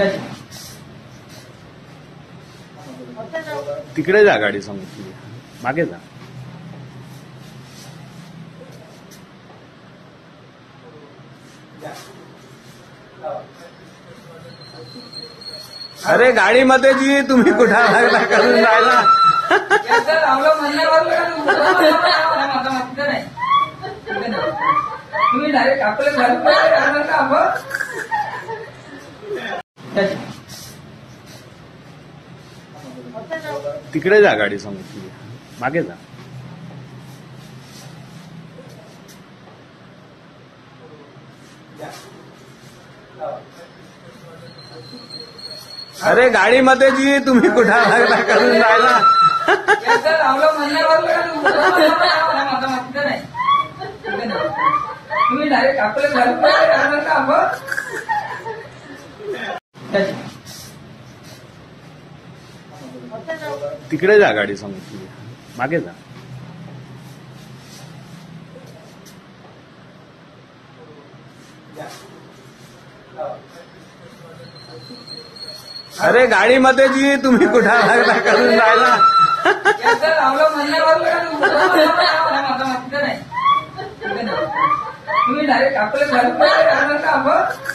तिकडे जा, गाडी समोर मागे जा. अरे गाडीमध्ये जी तुम्ही कुठं लागला करून राहिला. तुम्ही डायरेक्ट आपल्या तिकडे जा, गाडी समोर मागे जा. अरे गाडीमध्ये जी तुम्ही कुठं लागला करून राहिला. तुम्ही डायरेक्ट आपल्या तिकडे जा, गाडी समोर मागे जा. अरे गाडीमध्ये जी तुम्ही कुठं लागला करून राहिला. तुम्ही डायरेक्ट आपल्या